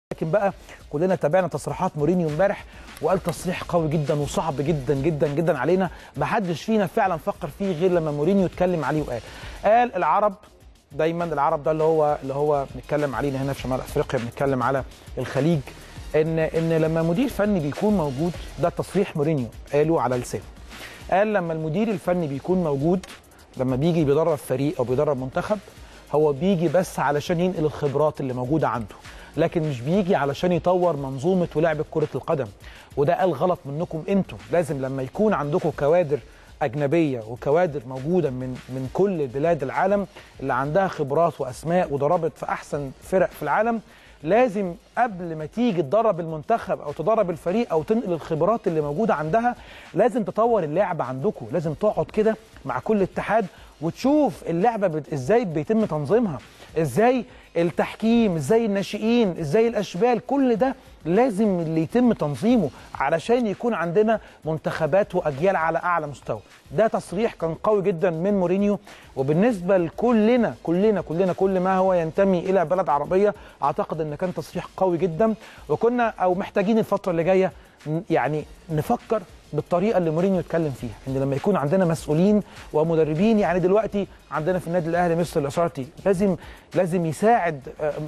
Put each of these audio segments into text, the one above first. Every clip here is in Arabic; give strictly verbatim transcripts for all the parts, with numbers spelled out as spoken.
لكن بقى كلنا تابعنا تصريحات مورينيو امبارح، وقال تصريح قوي جدا وصعب جدا جدا جدا علينا، ما حدش فينا فعلا فكر فيه غير لما مورينيو اتكلم عليه وقال قال العرب دايما، العرب ده اللي هو اللي هو بنتكلم علينا هنا في شمال افريقيا، بنتكلم على الخليج، ان ان لما مدير فني بيكون موجود، ده تصريح مورينيو قاله على لسانه، قال لما المدير الفني بيكون موجود، لما بيجي بيدرب فريق او بيدرب منتخب، هو بيجي بس علشان ينقل الخبرات اللي موجوده عنده، لكن مش بيجي علشان يطور منظومه ولعبه كره القدم. وده قال غلط منكم انتم، لازم لما يكون عندكم كوادر اجنبيه وكوادر موجوده من من كل بلاد العالم اللي عندها خبرات واسماء وضربت في احسن فرق في العالم، لازم قبل ما تيجي تدرب المنتخب او تدرب الفريق او تنقل الخبرات اللي موجوده عندها، لازم تطور اللعبه عندكم، لازم تقعد كده مع كل اتحاد وتشوف اللعبه بت... ازاي بيتم تنظيمها، ازاي التحكيم، ازاي الناشئين، ازاي الاشبال، كل ده لازم اللي يتم تنظيمه علشان يكون عندنا منتخبات واجيال على اعلى مستوى. ده تصريح كان قوي جدا من مورينيو، وبالنسبه لكلنا كلنا كلنا كل ما هو ينتمي الى بلد عربيه، اعتقد ان كان تصريح قوي جدا، وكنا او محتاجين الفتره اللي جايه يعني نفكر بالطريقه اللي مورينيو اتكلم فيها، ان لما يكون عندنا مسؤولين ومدربين، يعني دلوقتي عندنا في النادي الاهلي مستر الاسارتي، لازم لازم يساعد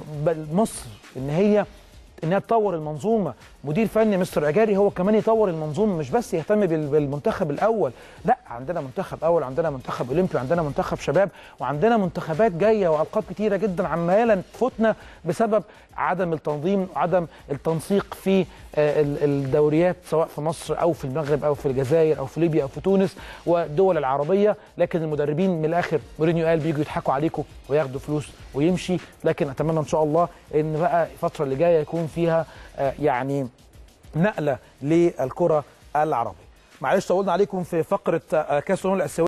مصر ان هي انها تطور المنظومه، مدير فني مستر اجاري هو كمان يطور المنظومه، مش بس يهتم بالمنتخب الاول، لا، عندنا منتخب اول، عندنا منتخب اولمبي، وعندنا منتخب شباب، وعندنا منتخبات جايه والقاب كتيره جدا عماله تفوتنا بسبب عدم التنظيم وعدم التنسيق في الدوريات، سواء في مصر او في المغرب او في الجزائر او في ليبيا او في تونس والدول العربيه. لكن المدربين من الاخر مورينيو قال بيجوا يضحكوا عليكم وياخدوا فلوس ويمشي، لكن اتمنى ان شاء الله ان بقى الفتره اللي جايه يكون فيها يعني نقله للكره العربيه. معلش طولنا عليكم في فقره كاس الامم الاسيويه.